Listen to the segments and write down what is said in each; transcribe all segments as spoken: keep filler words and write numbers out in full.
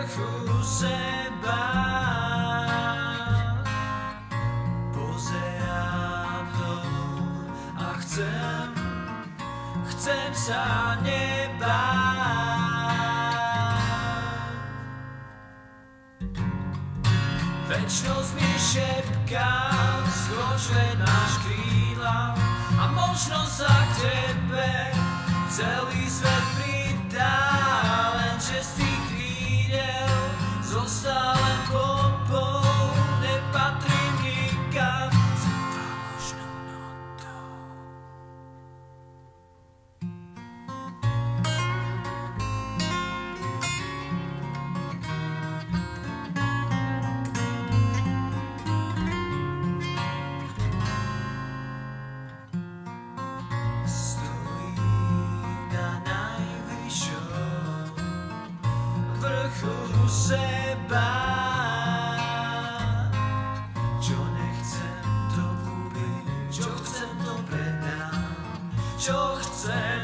vrchu seba. Pozerám dolu a chcem, chcem sa nebáť. Večnosť mi šepká, skoč, veď máš krídla a možno sa k tebe celý svet pridá, lenže z tých krídel zostal len popol, nepatrím nikam, som falošnou notou. Vrchu seba, čo nechcem, to kúpiť, čo chcem, to predám, čo chcem,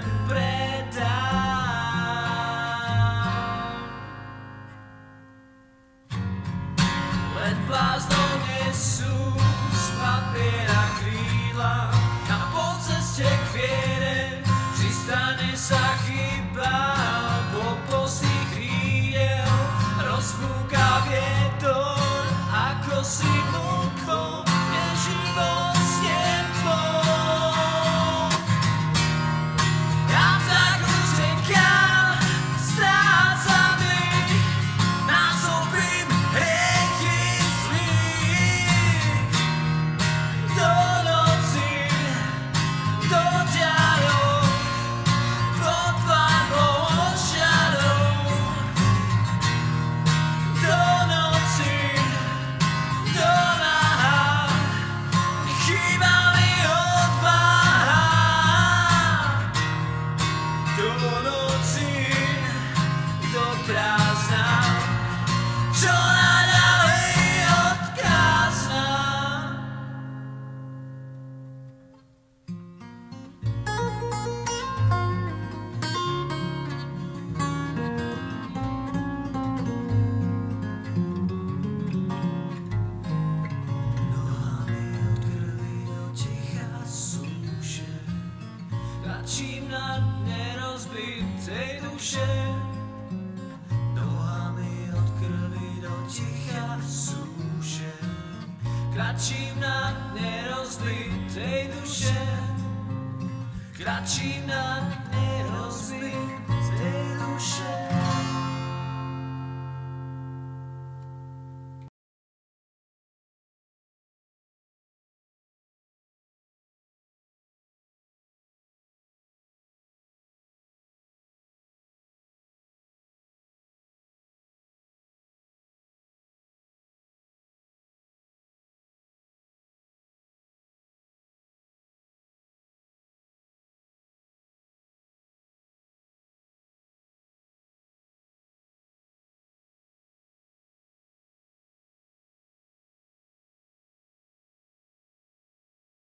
predám. Len bláznom nesú z papiera krídla a po ceste k viere vždy stane sa chyba. Rozfúka vietor, ako si mlkol, je život s nebou. Ja tak utekám, strácam dých, násobím hriechy zlých. Do noci, do ďalov, pod tmavou ošiarou. Čo naďalej odkázna. Nohami od krvi do ticha súše, kľačím na dne rozbitej duše. Ticha súše, kľačím na dne rozbitej duše, kľačím na